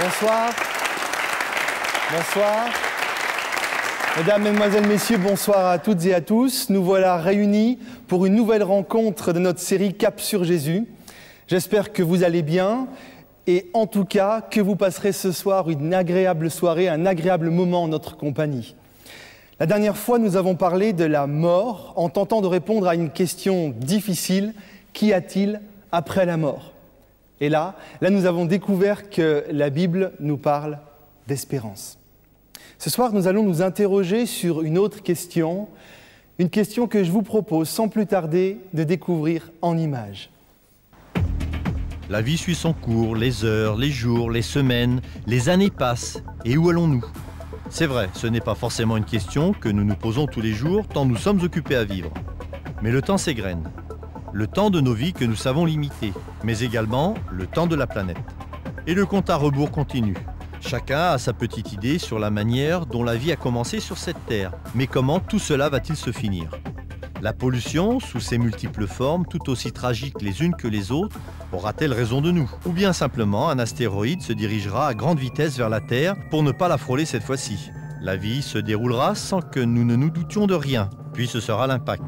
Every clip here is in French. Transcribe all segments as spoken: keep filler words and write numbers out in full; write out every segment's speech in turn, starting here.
Bonsoir. Bonsoir. Mesdames, Mesdemoiselles, Messieurs, bonsoir à toutes et à tous. Nous voilà réunis pour une nouvelle rencontre de notre série Cap sur Jésus. J'espère que vous allez bien et en tout cas que vous passerez ce soir une agréable soirée, un agréable moment en notre compagnie. La dernière fois, nous avons parlé de la mort en tentant de répondre à une question difficile. Qu'y a-t-il après la mort ? Et là, là, nous avons découvert que la Bible nous parle d'espérance. Ce soir, nous allons nous interroger sur une autre question, une question que je vous propose sans plus tarder de découvrir en images. La vie suit son cours, les heures, les jours, les semaines, les années passent. Et où allons-nous ? C'est vrai, ce n'est pas forcément une question que nous nous posons tous les jours tant nous sommes occupés à vivre. Mais le temps s'égrène. Le temps de nos vies que nous savons limiter, mais également le temps de la planète. Et le compte à rebours continue. Chacun a sa petite idée sur la manière dont la vie a commencé sur cette terre. Mais comment tout cela va-t-il se finir ? La pollution, sous ses multiples formes, tout aussi tragiques les unes que les autres, aura-t-elle raison de nous ? Ou bien simplement un astéroïde se dirigera à grande vitesse vers la Terre pour ne pas la frôler cette fois-ci. La vie se déroulera sans que nous ne nous doutions de rien, puis ce sera l'impact.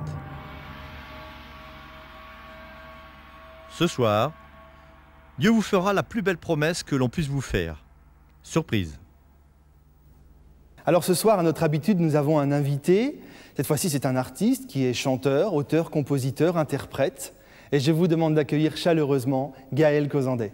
Ce soir, Dieu vous fera la plus belle promesse que l'on puisse vous faire. Surprise. Alors ce soir, à notre habitude, nous avons un invité. Cette fois-ci, c'est un artiste qui est chanteur, auteur, compositeur, interprète. Et je vous demande d'accueillir chaleureusement Gaël Cozandet.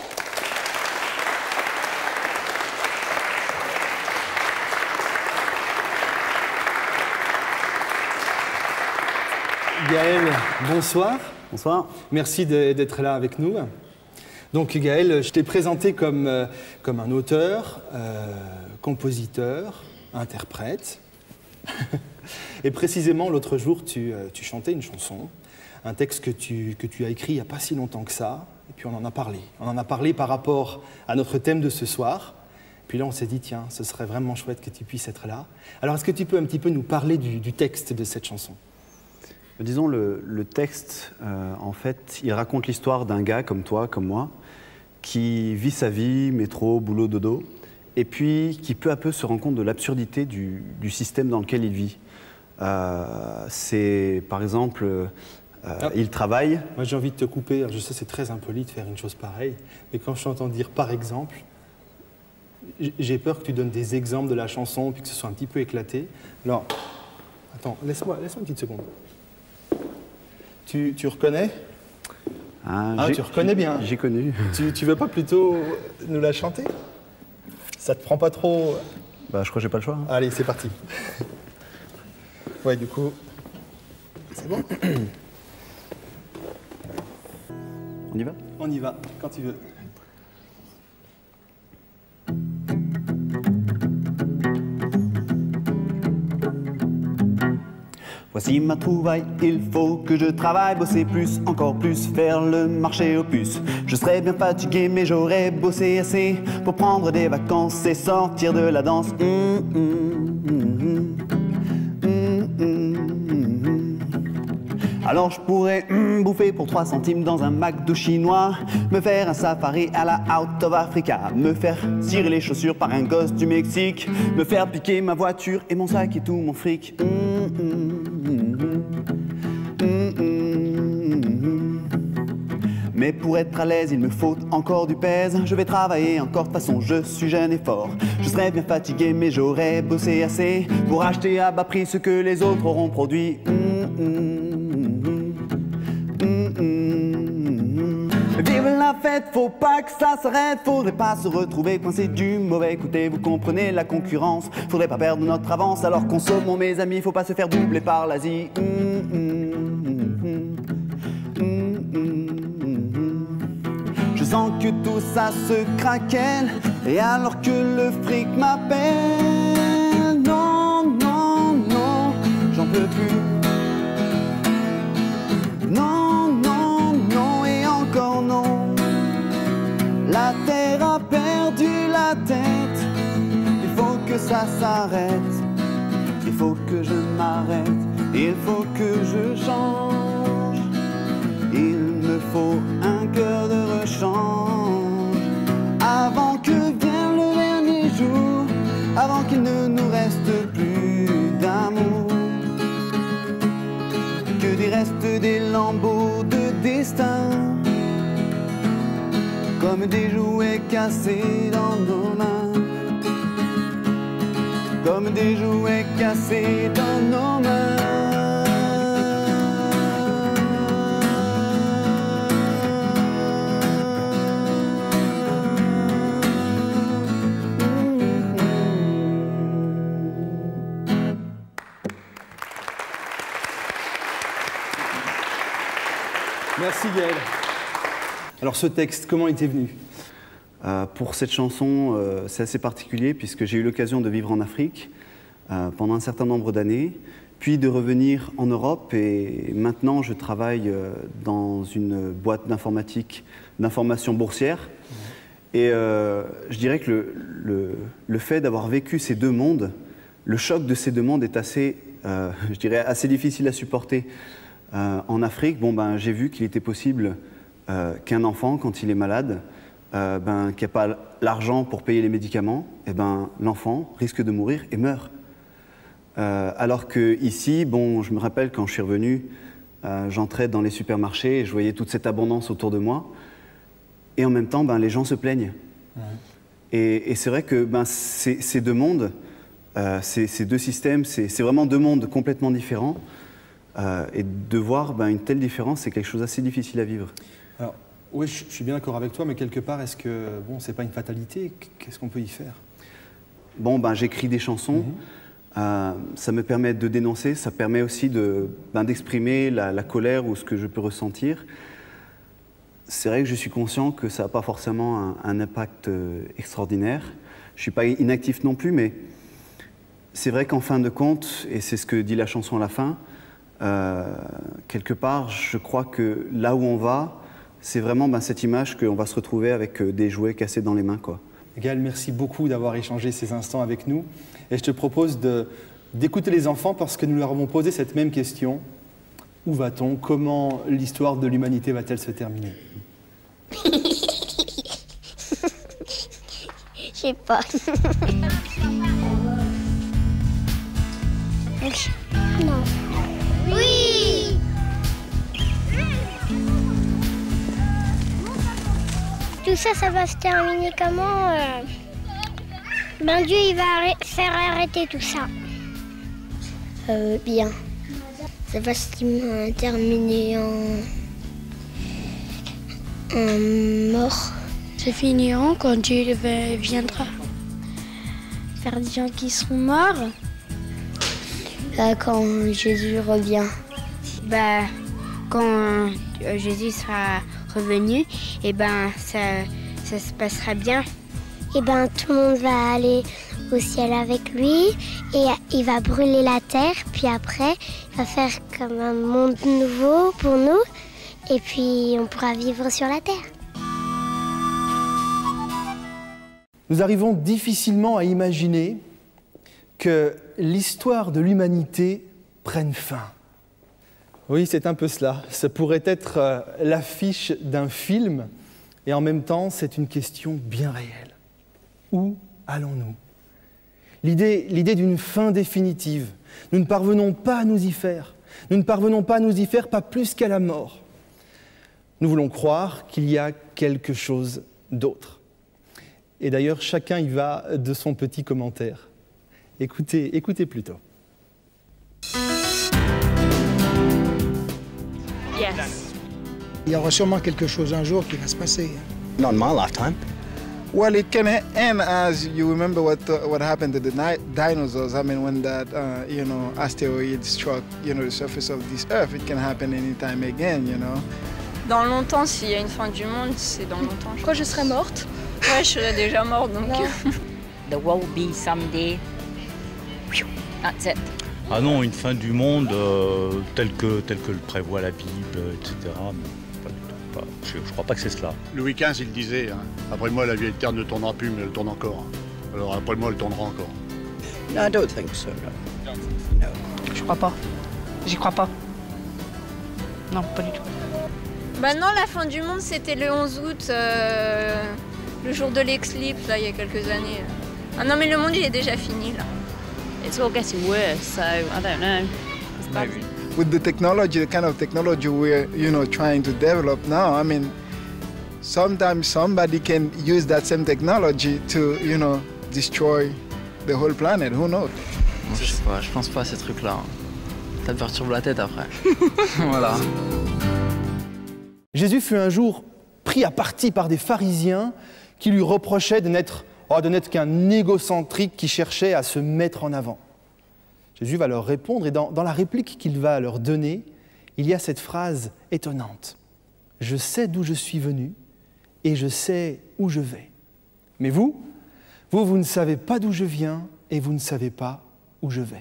Gaël, bonsoir. Bonsoir. Merci d'être là avec nous. Donc Gaël, je t'ai présenté comme, euh, comme un auteur, euh, compositeur, interprète. Et précisément, l'autre jour, tu, euh, tu chantais une chanson, un texte que tu, que tu as écrit il n'y a pas si longtemps que ça, et puis on en a parlé. On en a parlé par rapport à notre thème de ce soir. Puis là, on s'est dit, tiens, ce serait vraiment chouette que tu puisses être là. Alors, est-ce que tu peux un petit peu nous parler du, du texte de cette chanson ? Disons, le, le texte, euh, en fait, il raconte l'histoire d'un gars comme toi, comme moi, qui vit sa vie, métro, boulot, dodo, et puis qui peu à peu se rend compte de l'absurdité du, du système dans lequel il vit. Euh, c'est, par exemple, euh, ah. il travaille... Moi, j'ai envie de te couper. Je sais, c'est très impoli de faire une chose pareille, mais quand je t'entends dire « par exemple », j'ai peur que tu donnes des exemples de la chanson, puis que ce soit un petit peu éclaté. Alors, attends, laisse-moi laisse-moi une petite seconde. Tu, tu reconnais ? Ah, ah tu reconnais bien. J'ai connu. Tu, tu veux pas plutôt nous la chanter ? Ça te prend pas trop ? Bah, je crois que j'ai pas le choix. Hein. Allez, c'est parti. Ouais, du coup, c'est bon ? On y va ? On y va, quand tu veux. Voici ma trouvaille, il faut que je travaille, bosser plus, encore plus, faire le marché aux puces. Je serais bien fatigué, mais j'aurais bossé assez pour prendre des vacances et sortir de la danse. Mmh, mmh, mmh, mmh, mmh, mmh. Alors je pourrais mmh, bouffer pour trois centimes dans un McDo chinois, me faire un safari à la Out of Africa, me faire cirer les chaussures par un gosse du Mexique, me faire piquer ma voiture et mon sac et tout mon fric. Mmh, mmh. Mais pour être à l'aise, il me faut encore du pèse. Je vais travailler encore, de toute façon je suis jeune et fort. Je serais bien fatigué, mais j'aurais bossé assez pour acheter à bas prix ce que les autres auront produit. Mmh, mmh, mmh, mmh. Vive la fête, faut pas que ça s'arrête. Faudrait pas se retrouver coincé du mauvais côté. Vous comprenez la concurrence, faudrait pas perdre notre avance. Alors consommons mes amis, faut pas se faire doubler par l'Asie. Mmh, mmh, mmh. Je sens que tout ça se craquelle, et alors que le fric m'appelle, non, non, non, j'en peux plus. Non, non, non, et encore non. La terre a perdu la tête, il faut que ça s'arrête. Il faut que je m'arrête, il faut que je change. Il me faut un cœur de rechange avant que vienne comme des jouets cassés dans nos mains, comme des jouets cassés dans nos mains. Merci Gaël. Alors ce texte, comment il t'est venu? Euh, pour cette chanson, euh, c'est assez particulier puisque j'ai eu l'occasion de vivre en Afrique euh, pendant un certain nombre d'années, puis de revenir en Europe, et maintenant je travaille euh, dans une boîte d'informatique, d'information boursière. Mmh. Et euh, je dirais que le, le, le fait d'avoir vécu ces deux mondes, le choc de ces deux mondes est assez, euh, je dirais, assez difficile à supporter. Euh, en Afrique, bon, ben, j'ai vu qu'il était possible euh, qu'un enfant, quand il est malade, euh, ben, qui n'a pas l'argent pour payer les médicaments, eh ben, l'enfant risque de mourir et meurt. Euh, alors qu'ici, bon, je me rappelle quand je suis revenu, euh, j'entrais dans les supermarchés et je voyais toute cette abondance autour de moi. Et en même temps, ben, les gens se plaignent. Ouais. Et, et c'est vrai que ben, ces, ces deux mondes, euh, ces, ces deux systèmes, c'est vraiment deux mondes complètement différents. Euh, et de voir ben, une telle différence, c'est quelque chose d'assez difficile à vivre. Alors, oui, je, je suis bien d'accord avec toi, mais quelque part, est-ce que bon, c'est pas une fatalité? Qu'est-ce qu'on peut y faire? Bon, ben, j'écris des chansons. Mm-hmm. euh, ça me permet de dénoncer, ça permet aussi de, ben, d'exprimer la, la colère ou ce que je peux ressentir. C'est vrai que je suis conscient que ça n'a pas forcément un, un impact euh, extraordinaire. Je ne suis pas inactif non plus, mais c'est vrai qu'en fin de compte, et c'est ce que dit la chanson à la fin, Euh, quelque part, je crois que là où on va, c'est vraiment ben, cette image qu'on va se retrouver avec euh, des jouets cassés dans les mains, quoi. Gaël, merci beaucoup d'avoir échangé ces instants avec nous. Et je te propose d'écouter les enfants parce que nous leur avons posé cette même question. Où va-t-on? Comment l'histoire de l'humanité va-t-elle se terminer? Je sais pas. Non. Oui! Tout ça, ça va se terminer comment? euh... Ben Dieu, il va arrêt faire arrêter tout ça. Euh, bien. Ça va se terminer en... en mort. Ça finira quand Dieu viendra. Faire des gens qui seront morts. Euh, quand Jésus revient. Bah, quand euh, Jésus sera revenu, et ben ça, ça se passera bien. Et ben tout le monde va aller au ciel avec lui et il va brûler la terre, puis après il va faire comme un monde nouveau pour nous et puis on pourra vivre sur la terre. Nous arrivons difficilement à imaginer que l'histoire de l'humanité prenne fin. Oui, c'est un peu cela. Ça pourrait être euh, l'affiche d'un film, et en même temps, c'est une question bien réelle. Où allons-nous? L'idée, l'idée d'une fin définitive. Nous ne parvenons pas à nous y faire. Nous ne parvenons pas à nous y faire, pas plus qu'à la mort. Nous voulons croire qu'il y a quelque chose d'autre. Et d'ailleurs, chacun y va de son petit commentaire. Écoutez, écoutez plutôt. Yes. Il y aura sûrement quelque chose un jour qui va se passer. Not in my lifetime. Well, it can end as you remember what uh, what happened to the dinosaurs. I mean, when that uh, you know asteroid struck you know the surface of this Earth, it can happen anytime again, you know. Dans longtemps, s'il y a une fin du monde, c'est dans longtemps. Quand je serai morte? Ouais, je serai déjà morte, donc. There will be someday. That's it. Ah non, une fin du monde euh, telle que telle que le prévoit la Bible, et cetera. Pas du tout. Pas, je, je crois pas que c'est cela. Louis quinze, il disait, hein, après moi la vie éterne ne tournera plus, mais elle tourne encore. Alors après moi, elle tournera encore. No, I don't think so. No. No. Je crois pas. J'y crois pas. Non, pas du tout. Bah non, la fin du monde, c'était le onze août, euh, le jour de l'éclipse, là, il y a quelques années. Ah non, mais le monde, il est déjà fini, là. It's all getting worse, so I don't know. Maybe. With the technology, the kind of technology we're, you know, trying to develop now, I mean, sometimes somebody can use that same technology to, you know, destroy the whole planet. Who knows? Moi, je sais pas, je pense pas à ces trucs-là. Ça te perturbe la tête après. Voilà. Jésus fut un jour pris à partie par des pharisiens qui lui reprochaient de n'être, oh, de n'être qu'un égocentrique qui cherchait à se mettre en avant. Jésus va leur répondre et dans, dans la réplique qu'il va leur donner, il y a cette phrase étonnante. « Je sais d'où je suis venu et je sais où je vais. Mais vous, vous, vous ne savez pas d'où je viens et vous ne savez pas où je vais. »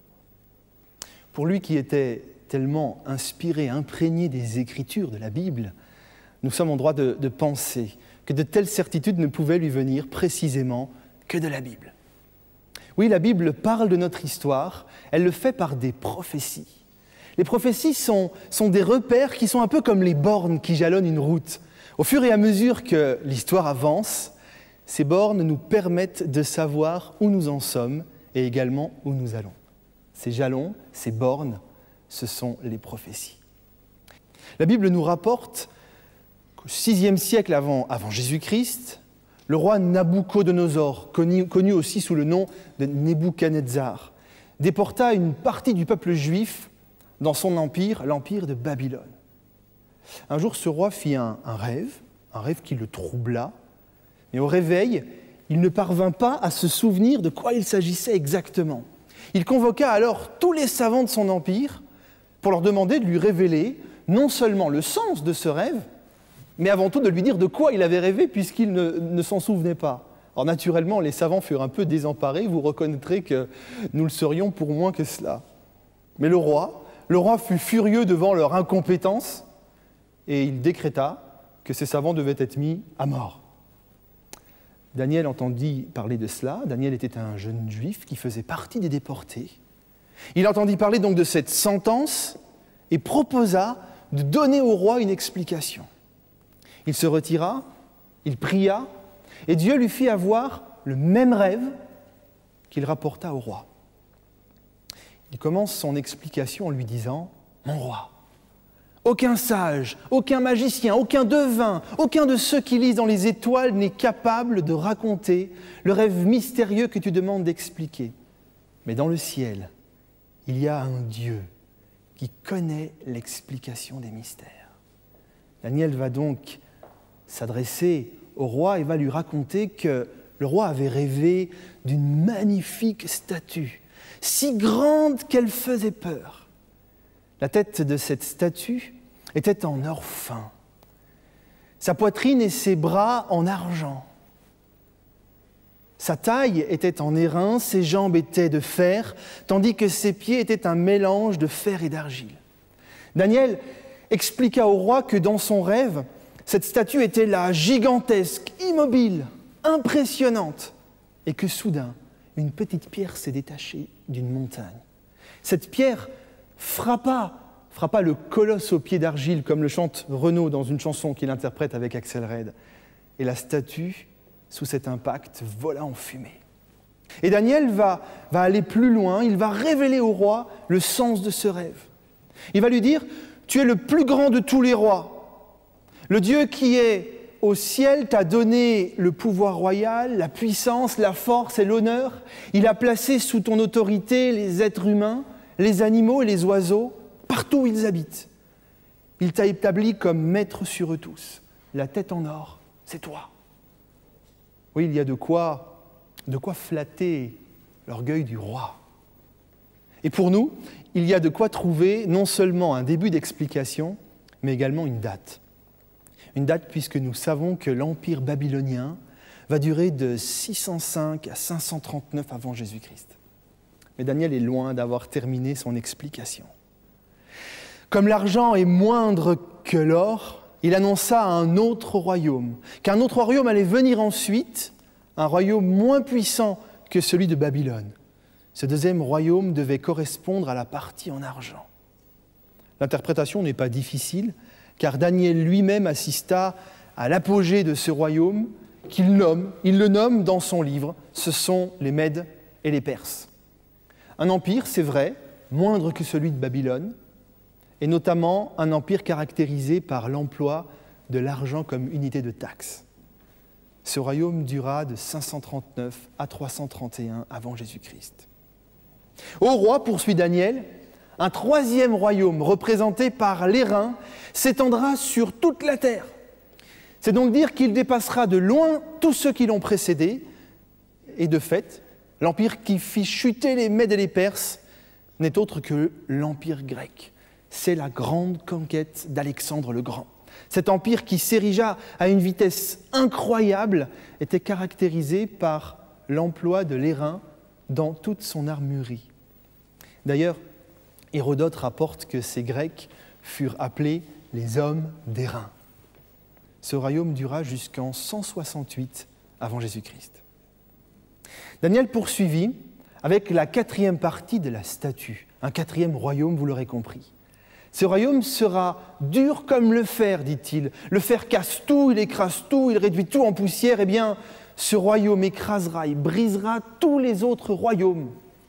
Pour lui qui était tellement inspiré, imprégné des Écritures, de la Bible, nous sommes en droit de, de penser que de telles certitudes ne pouvaient lui venir précisément que de la Bible. Oui, la Bible parle de notre histoire, elle le fait par des prophéties. Les prophéties sont, sont des repères qui sont un peu comme les bornes qui jalonnent une route. Au fur et à mesure que l'histoire avance, ces bornes nous permettent de savoir où nous en sommes et également où nous allons. Ces jalons, ces bornes, ce sont les prophéties. La Bible nous rapporte qu'au sixième siècle avant, avant Jésus-Christ, le roi Nabuchodonosor, connu, connu aussi sous le nom de Nebuchadnezzar, déporta une partie du peuple juif dans son empire, l'empire de Babylone. Un jour, ce roi fit un, un rêve, un rêve qui le troubla, mais au réveil, il ne parvint pas à se souvenir de quoi il s'agissait exactement. Il convoqua alors tous les savants de son empire pour leur demander de lui révéler non seulement le sens de ce rêve, mais avant tout de lui dire de quoi il avait rêvé puisqu'il ne, ne s'en souvenait pas. Alors naturellement, les savants furent un peu désemparés, vous reconnaîtrez que nous le serions pour moins que cela. Mais le roi, le roi fut furieux devant leur incompétence et il décréta que ces savants devaient être mis à mort. Daniel entendit parler de cela. Daniel était un jeune juif qui faisait partie des déportés. Il entendit parler donc de cette sentence et proposa de donner au roi une explication. Il se retira, il pria, et Dieu lui fit avoir le même rêve qu'il rapporta au roi. Il commence son explication en lui disant « Mon roi, aucun sage, aucun magicien, aucun devin, aucun de ceux qui lisent dans les étoiles n'est capable de raconter le rêve mystérieux que tu demandes d'expliquer. Mais dans le ciel, il y a un Dieu qui connaît l'explication des mystères. » Daniel va donc s'adresser au roi et va lui raconter que le roi avait rêvé d'une magnifique statue, si grande qu'elle faisait peur. La tête de cette statue était en or fin, sa poitrine et ses bras en argent. Sa taille était en airain, ses jambes étaient de fer, tandis que ses pieds étaient un mélange de fer et d'argile. Daniel expliqua au roi que dans son rêve, cette statue était là, gigantesque, immobile, impressionnante, et que soudain, une petite pierre s'est détachée d'une montagne. Cette pierre frappa, frappa le colosse aux pieds d'argile, comme le chante Renaud dans une chanson qu'il interprète avec Axel Red. Et la statue, sous cet impact, vola en fumée. Et Daniel va, va aller plus loin, il va révéler au roi le sens de ce rêve. Il va lui dire « Tu es le plus grand de tous les rois. Le Dieu qui est au ciel t'a donné le pouvoir royal, la puissance, la force et l'honneur. Il a placé sous ton autorité les êtres humains, les animaux et les oiseaux, partout où ils habitent. Il t'a établi comme maître sur eux tous. La tête en or, c'est toi. » Oui, il y a de quoi, de quoi flatter l'orgueil du roi. Et pour nous, il y a de quoi trouver non seulement un début d'explication, mais également une date. Une date puisque nous savons que l'Empire babylonien va durer de six cent cinq à cinq cent trente-neuf avant Jésus-Christ. Mais Daniel est loin d'avoir terminé son explication. Comme l'argent est moindre que l'or, il annonça un autre royaume, qu'un autre royaume allait venir ensuite, un royaume moins puissant que celui de Babylone. Ce deuxième royaume devait correspondre à la partie en argent. L'interprétation n'est pas difficile, car Daniel lui-même assista à l'apogée de ce royaume qu'il nomme, il le nomme dans son livre, ce sont les Mèdes et les Perses. Un empire, c'est vrai, moindre que celui de Babylone, et notamment un empire caractérisé par l'emploi de l'argent comme unité de taxe. Ce royaume dura de cinq cent trente-neuf à trois cent trente et un avant Jésus-Christ. Au roi, poursuit Daniel, un troisième royaume représenté par l'Airain s'étendra sur toute la terre. C'est donc dire qu'il dépassera de loin tous ceux qui l'ont précédé, et de fait, l'empire qui fit chuter les Mèdes et les Perses n'est autre que l'empire grec. C'est la grande conquête d'Alexandre le Grand. Cet empire qui s'érigea à une vitesse incroyable était caractérisé par l'emploi de l'airain dans toute son armurerie. D'ailleurs, Hérodote rapporte que ces Grecs furent appelés les hommes d'airain. Ce royaume dura jusqu'en cent soixante-huit avant Jésus-Christ. Daniel poursuivit avec la quatrième partie de la statue, un quatrième royaume, vous l'aurez compris. Ce royaume sera dur comme le fer, dit-il. Le fer casse tout, il écrase tout, il réduit tout en poussière. Eh bien, ce royaume écrasera, il brisera tous les autres royaumes.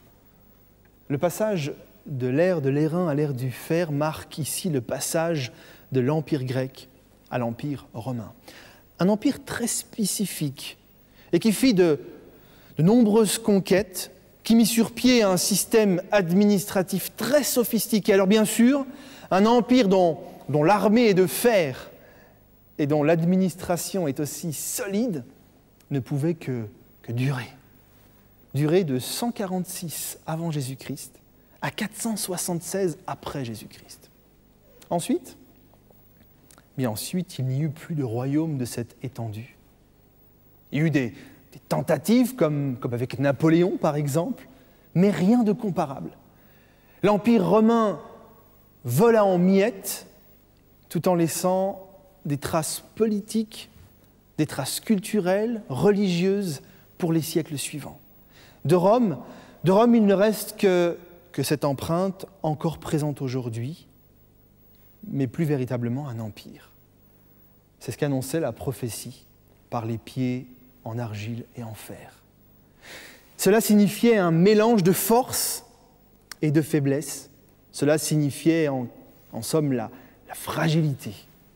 Le passage de l'ère de l'airain à l'ère du fer marque ici le passage de l'empire grec à l'empire romain. Un empire très spécifique et qui fit de, de nombreuses conquêtes, qui mit sur pied un système administratif très sophistiqué. Alors bien sûr, un empire dont, dont l'armée est de fer et dont l'administration est aussi solide ne pouvait que, que durer. Durer de cent quarante-six avant Jésus-Christ à quatre cent soixante-seize après Jésus-Christ. Ensuite, bien ensuite, il n'y eut plus de royaume de cette étendue. Il y eut des, des tentatives, comme, comme avec Napoléon par exemple, mais rien de comparable. L'Empire romain vola en miettes, tout en laissant des traces politiques, des traces culturelles, religieuses, pour les siècles suivants. De Rome, de Rome il ne reste que, que cette empreinte encore présente aujourd'hui, mais plus véritablement un empire. C'est ce qu'annonçait la prophétie par les pieds en argile et en fer. Cela signifiait un mélange de force et de faiblesse. Cela signifiait en, en somme la, la fragilité.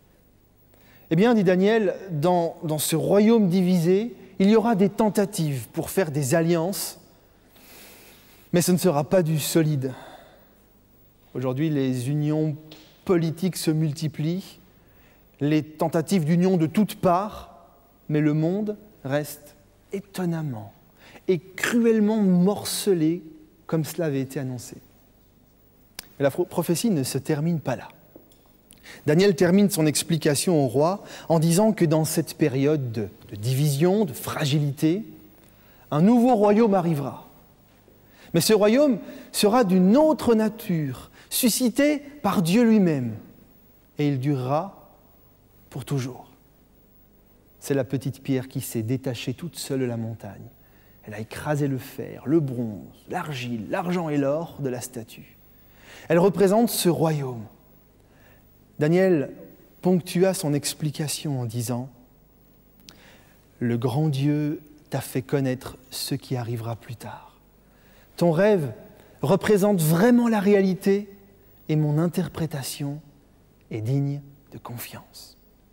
Eh bien, dit Daniel, dans, dans ce royaume divisé, il y aura des tentatives pour faire des alliances, mais ce ne sera pas du solide. Aujourd'hui, les unions politiques se multiplient, les tentatives d'union de toutes parts, mais le monde reste étonnamment et cruellement morcelé comme cela avait été annoncé. Mais la prophétie ne se termine pas là. Daniel termine son explication au roi en disant que dans cette période de, de division, de fragilité, un nouveau royaume arrivera. Mais ce royaume sera d'une autre nature, suscité par Dieu lui-même, et il durera pour toujours. C'est la petite pierre qui s'est détachée toute seule de la montagne. Elle a écrasé le fer, le bronze, l'argile, l'argent et l'or de la statue. Elle représente ce royaume. Daniel ponctua son explication en disant « Le grand Dieu t'a fait connaître ce qui arrivera plus tard. Ton rêve représente vraiment la réalité et mon interprétation est digne de confiance. »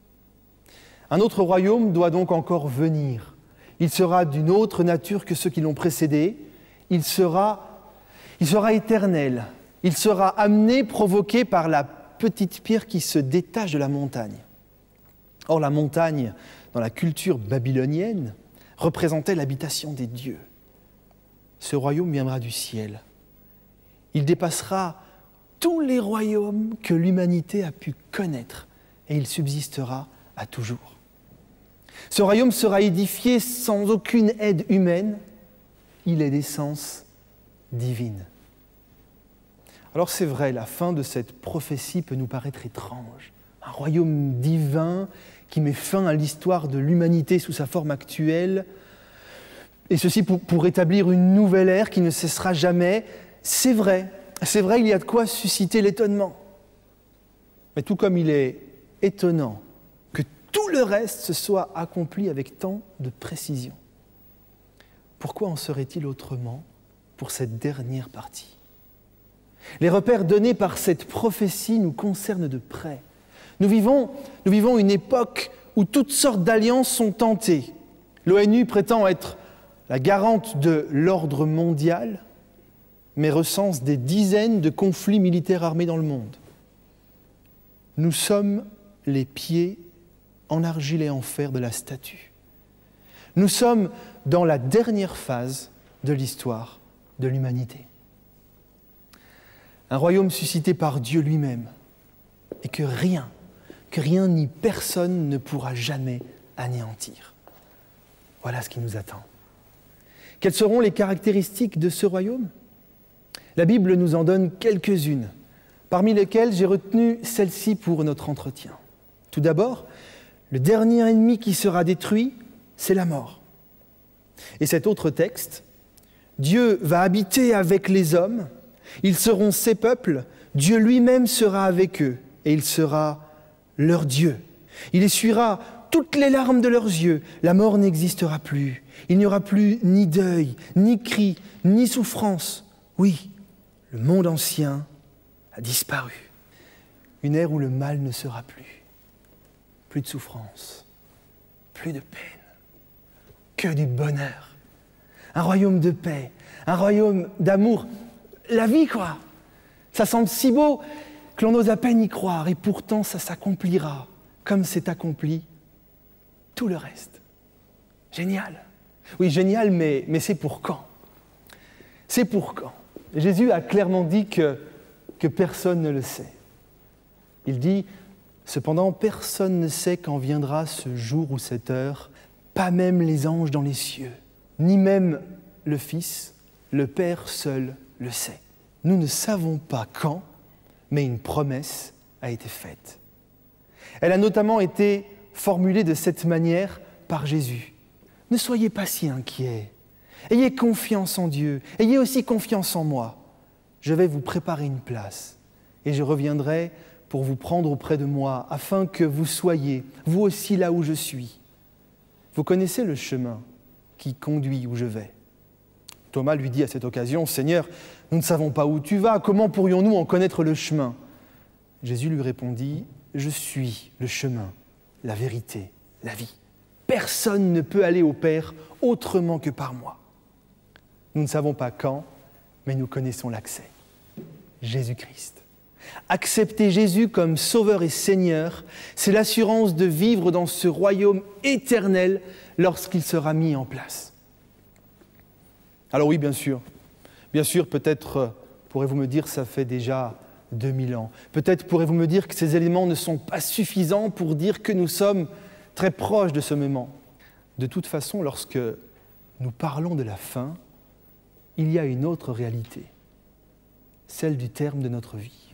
Un autre royaume doit donc encore venir. Il sera d'une autre nature que ceux qui l'ont précédé. Il sera, il sera éternel. Il sera amené, provoqué par la petite pierre qui se détache de la montagne. Or, la montagne, dans la culture babylonienne, représentait l'habitation des dieux. Ce royaume viendra du ciel. Il dépassera tous les royaumes que l'humanité a pu connaître et il subsistera à toujours. Ce royaume sera édifié sans aucune aide humaine. Il est d'essence divine. Alors c'est vrai, la fin de cette prophétie peut nous paraître étrange. Un royaume divin qui met fin à l'histoire de l'humanité sous sa forme actuelle, et ceci pour, pour établir une nouvelle ère qui ne cessera jamais. C'est vrai, c'est vrai, il y a de quoi susciter l'étonnement. Mais tout comme il est étonnant que tout le reste se soit accompli avec tant de précision, pourquoi en serait-il autrement pour cette dernière partie ? Les repères donnés par cette prophétie nous concernent de près. Nous vivons, nous vivons une époque où toutes sortes d'alliances sont tentées. L'ONU prétend être la garante de l'ordre mondial, mais recense des dizaines de conflits militaires armés dans le monde. Nous sommes les pieds en argile et en fer de la statue. Nous sommes dans la dernière phase de l'histoire de l'humanité. Un royaume suscité par Dieu lui-même et que rien, que rien ni personne ne pourra jamais anéantir. Voilà ce qui nous attend. Quelles seront les caractéristiques de ce royaume ? La Bible nous en donne quelques-unes, parmi lesquelles j'ai retenu celle-ci pour notre entretien. Tout d'abord, le dernier ennemi qui sera détruit, c'est la mort. Et cet autre texte, Dieu va habiter avec les hommes, ils seront ses peuples, Dieu lui-même sera avec eux et il sera leur Dieu. Il essuiera toutes les larmes de leurs yeux, la mort n'existera plus. Il n'y aura plus ni deuil, ni cri, ni souffrance. Oui, le monde ancien a disparu. Une ère où le mal ne sera plus. Plus de souffrance, plus de peine, que du bonheur. Un royaume de paix, un royaume d'amour. La vie, quoi. Ça semble si beau que l'on ose à peine y croire, et pourtant ça s'accomplira comme c'est accompli tout le reste. Génial. Oui, génial, mais, mais c'est pour quand ? C'est pour quand ? Jésus a clairement dit que, que personne ne le sait. Il dit, cependant, personne ne sait quand viendra ce jour ou cette heure, pas même les anges dans les cieux, ni même le Fils, le Père seul le sait. Nous ne savons pas quand, mais une promesse a été faite. Elle a notamment été formulée de cette manière par Jésus. Ne soyez pas si inquiets. Ayez confiance en Dieu. Ayez aussi confiance en moi. Je vais vous préparer une place et je reviendrai pour vous prendre auprès de moi afin que vous soyez, vous aussi, là où je suis. Vous connaissez le chemin qui conduit où je vais. Thomas lui dit à cette occasion, « Seigneur, nous ne savons pas où tu vas, comment pourrions-nous en connaître le chemin ?» Jésus lui répondit, « Je suis le chemin, la vérité, la vie. Personne ne peut aller au Père autrement que par moi. » Nous ne savons pas quand, mais nous connaissons l'accès. Jésus-Christ. Accepter Jésus comme Sauveur et Seigneur, c'est l'assurance de vivre dans ce royaume éternel lorsqu'il sera mis en place. Alors oui, bien sûr, bien sûr, peut-être pourrez-vous me dire, ça fait déjà deux mille ans. Peut-être pourrez-vous me dire que ces éléments ne sont pas suffisants pour dire que nous sommes très proches de ce moment. De toute façon, lorsque nous parlons de la fin, il y a une autre réalité, celle du terme de notre vie.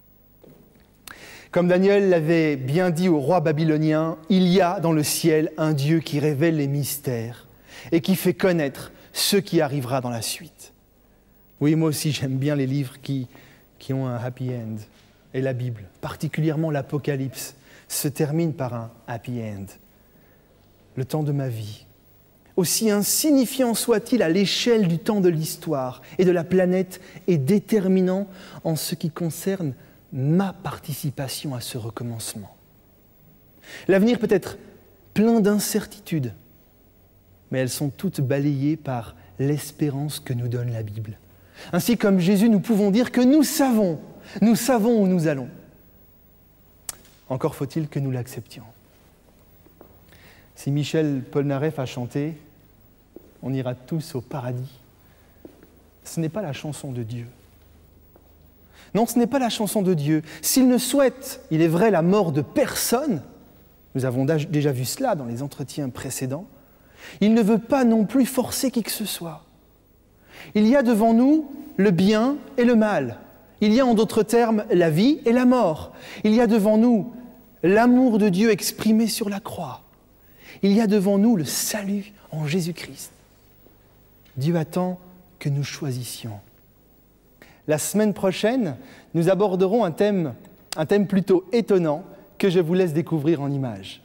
Comme Daniel l'avait bien dit au roi babylonien, il y a dans le ciel un Dieu qui révèle les mystères et qui fait connaître ce qui arrivera dans la suite. Oui, moi aussi j'aime bien les livres qui, qui ont un happy end. Et la Bible, particulièrement l'Apocalypse, se termine par un happy end. Le temps de ma vie, aussi insignifiant soit-il à l'échelle du temps de l'histoire et de la planète, est déterminant en ce qui concerne ma participation à ce recommencement. L'avenir peut être plein d'incertitudes, mais elles sont toutes balayées par l'espérance que nous donne la Bible. Ainsi comme Jésus, nous pouvons dire que nous savons, nous savons où nous allons. Encore faut-il que nous l'acceptions. Si Michel Polnareff a chanté « On ira tous au paradis », ce n'est pas la chanson de Dieu. Non, ce n'est pas la chanson de Dieu. S'il ne souhaite, il est vrai, la mort de personne, nous avons déjà vu cela dans les entretiens précédents, il ne veut pas non plus forcer qui que ce soit. Il y a devant nous le bien et le mal. Il y a en d'autres termes la vie et la mort. Il y a devant nous l'amour de Dieu exprimé sur la croix. Il y a devant nous le salut en Jésus-Christ. Dieu attend que nous choisissions. La semaine prochaine, nous aborderons un thème, un thème plutôt étonnant que je vous laisse découvrir en images.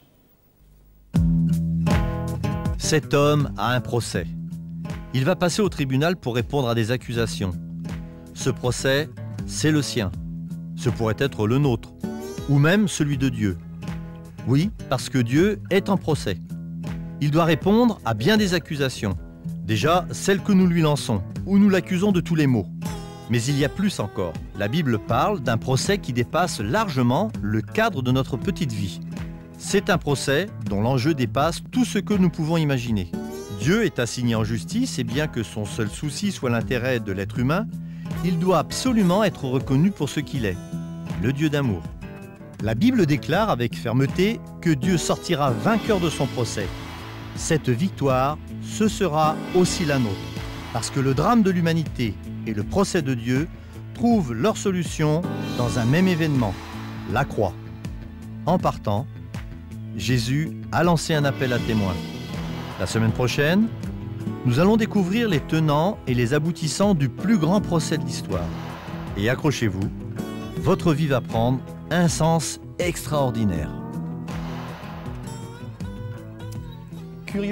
Cet homme a un procès. Il va passer au tribunal pour répondre à des accusations. Ce procès, c'est le sien. Ce pourrait être le nôtre. ou même celui de Dieu. Oui, parce que Dieu est en procès. Il doit répondre à bien des accusations. Déjà, celles que nous lui lançons, où nous l'accusons de tous les maux. Mais il y a plus encore. La Bible parle d'un procès qui dépasse largement le cadre de notre petite vie. C'est un procès dont l'enjeu dépasse tout ce que nous pouvons imaginer. Dieu est assigné en justice et bien que son seul souci soit l'intérêt de l'être humain, il doit absolument être reconnu pour ce qu'il est, le Dieu d'amour. La Bible déclare avec fermeté que Dieu sortira vainqueur de son procès. Cette victoire, ce sera aussi la nôtre, parce que le drame de l'humanité et le procès de Dieu trouvent leur solution dans un même événement, la croix. En partant, Jésus a lancé un appel à témoins. La semaine prochaine, nous allons découvrir les tenants et les aboutissants du plus grand procès de l'histoire. Et accrochez-vous, votre vie va prendre un sens extraordinaire. Curieux ?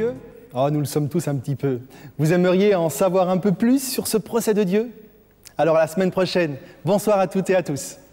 Oh, nous le sommes tous un petit peu. Vous aimeriez en savoir un peu plus sur ce procès de Dieu ? Alors à la semaine prochaine. Bonsoir à toutes et à tous.